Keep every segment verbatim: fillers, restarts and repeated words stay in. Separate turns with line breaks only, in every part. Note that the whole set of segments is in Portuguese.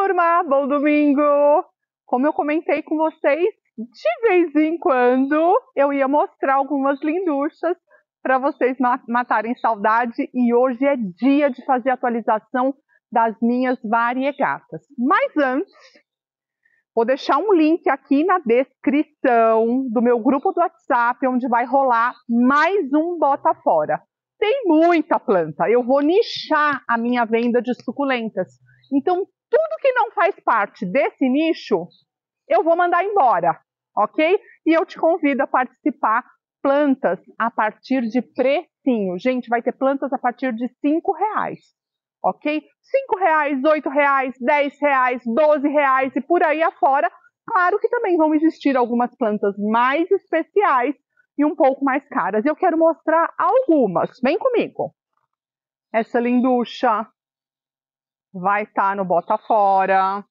turma, bom domingo! Como eu comentei com vocês, de vez em quando eu ia mostrar algumas linduchas para vocês matarem saudade, e hoje é dia de fazer a atualização das minhas variegatas. Mas antes, vou deixar um link aqui na descrição do meu grupo do WhatsApp, onde vai rolar mais um Bota Fora. Tem muita planta, eu vou nichar a minha venda de suculentas. Então, tudo que não faz parte desse nicho, eu vou mandar embora, ok? E eu te convido a participar. Plantas a partir de precinho. Gente, vai ter plantas a partir de cinco reais, ok? cinco reais, oito reais, dez reais, doze reais e por aí afora. Claro que também vão existir algumas plantas mais especiais e um pouco mais caras. Eu quero mostrar algumas. Vem comigo. Essa linducha vai estar no Bota Fora.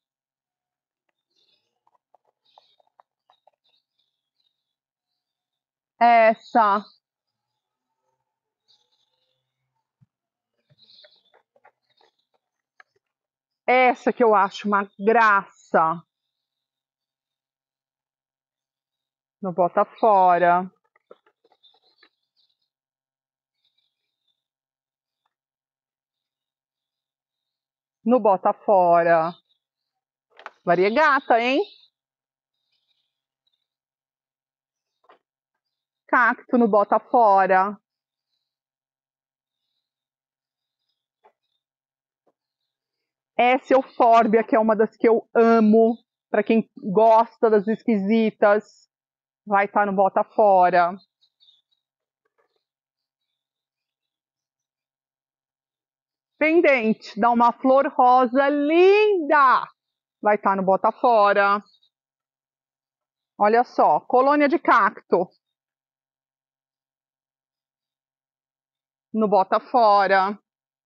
Essa. Essa que eu acho uma graça. No Bota Fora. No Bota Fora. Variegata, hein? Cacto no Bota Fora. Essa eufórbia, que é uma das que eu amo, para quem gosta das esquisitas, vai estar no Bota Fora. Pendente, dá uma flor rosa linda, vai estar no Bota Fora. Olha só, colônia de cacto no Bota Fora.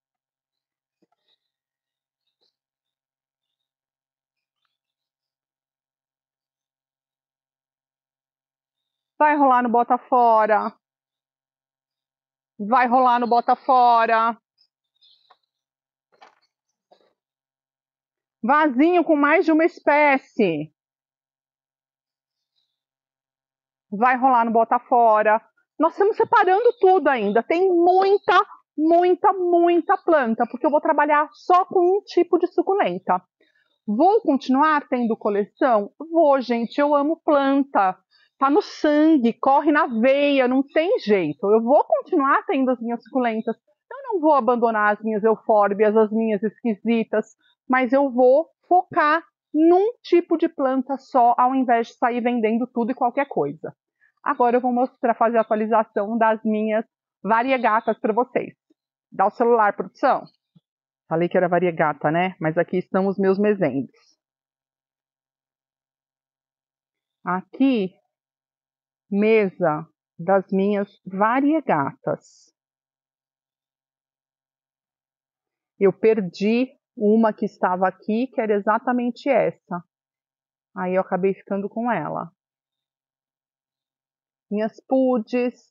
Vai rolar no Bota Fora. Vai rolar no Bota Fora. Vasinho com mais de uma espécie. Vai rolar no Bota Fora. Nós estamos separando tudo ainda. Tem muita, muita, muita planta, porque eu vou trabalhar só com um tipo de suculenta. Vou continuar tendo coleção? Vou, gente. Eu amo planta. Tá no sangue, corre na veia, não tem jeito. Eu vou continuar tendo as minhas suculentas. Eu não vou abandonar as minhas eufórbias, as minhas esquisitas, mas eu vou focar num tipo de planta só, ao invés de sair vendendo tudo e qualquer coisa. Agora eu vou mostrar, fazer a atualização das minhas variegatas para vocês. Dá o celular, produção. Falei que era variegata, né? Mas aqui estão os meus mesengues. Aqui, mesa das minhas variegatas. Eu perdi uma que estava aqui, que era exatamente essa. Aí eu acabei ficando com ela. Minhas pudes.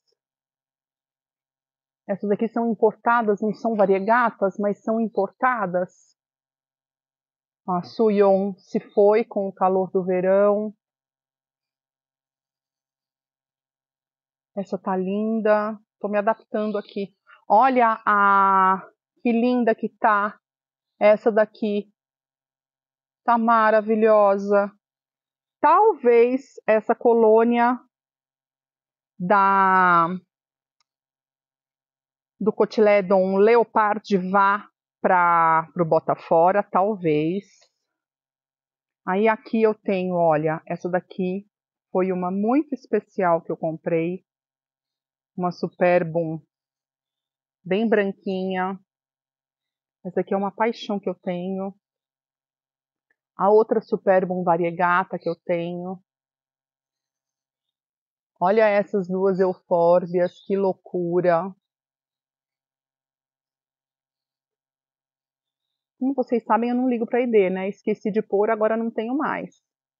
Essas aqui são importadas, não são variegatas, mas são importadas. A Suyon se foi com o calor do verão. Essa tá linda. Tô me adaptando aqui. Olha a que linda que tá essa daqui. Tá maravilhosa. Talvez essa colônia da do Cotyledon Leopard vá para o Bota Fora, talvez. Aí aqui eu tenho, olha, essa daqui foi uma muito especial que eu comprei. Uma Superbum bem branquinha. Essa aqui é uma paixão que eu tenho. A outra Superbum variegata que eu tenho. Olha essas duas eufórbias, que loucura. Como vocês sabem, eu não ligo para I D, né? Esqueci de pôr, agora não tenho mais.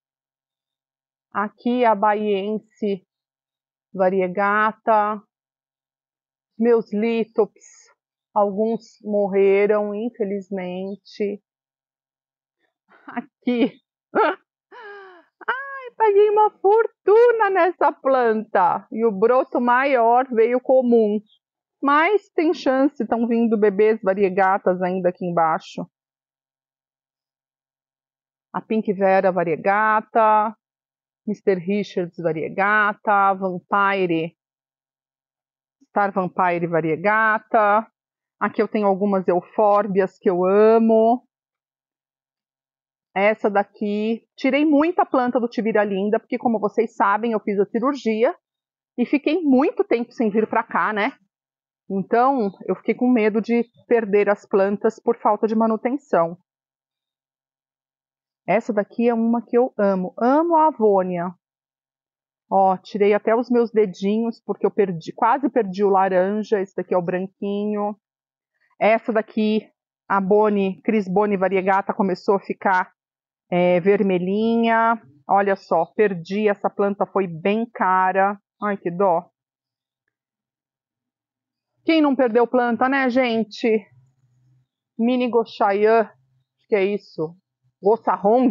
Aqui a Baiense variegata. Meus lítops, alguns morreram, infelizmente. Aqui. Ai, paguei uma fortuna nessa planta. E o broto maior veio comum. Mas tem chance, estão vindo bebês variegatas ainda aqui embaixo. A Pink Vera variegata, mister Richards variegata, Vampire, Star Vampire variegata. Aqui eu tenho algumas eufórbias que eu amo. Essa daqui, tirei muita planta do Tivira Linda, porque como vocês sabem, eu fiz a cirurgia e fiquei muito tempo sem vir para cá, né? Então, eu fiquei com medo de perder as plantas por falta de manutenção. Essa daqui é uma que eu amo. Amo a Avônia. Ó, tirei até os meus dedinhos, porque eu perdi, quase perdi o laranja. Esse daqui é o branquinho. Essa daqui, a Boni, Cris Boni variegata, começou a ficar é, vermelhinha. Olha só, perdi. Essa planta foi bem cara. Ai, que dó. Quem não perdeu planta, né, gente? Mini Goshayan, acho que é isso. Gossarong,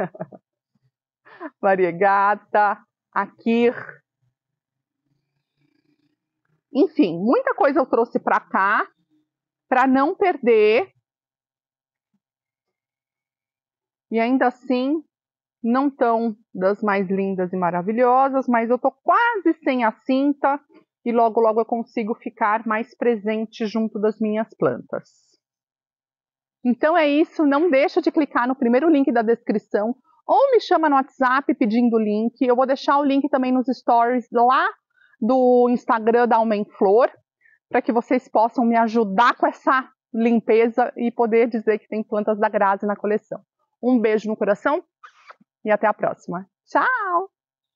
variegata, Akir. Enfim, muita coisa eu trouxe para cá, para não perder. E ainda assim, não tão das mais lindas e maravilhosas, mas eu tô quase sem a cinta e logo logo eu consigo ficar mais presente junto das minhas plantas. Então é isso, não deixa de clicar no primeiro link da descrição ou me chama no WhatsApp pedindo o link. Eu vou deixar o link também nos stories lá do Instagram da Aumenflor, para que vocês possam me ajudar com essa limpeza e poder dizer que tem plantas da Grazi na coleção. Um beijo no coração e até a próxima. Tchau!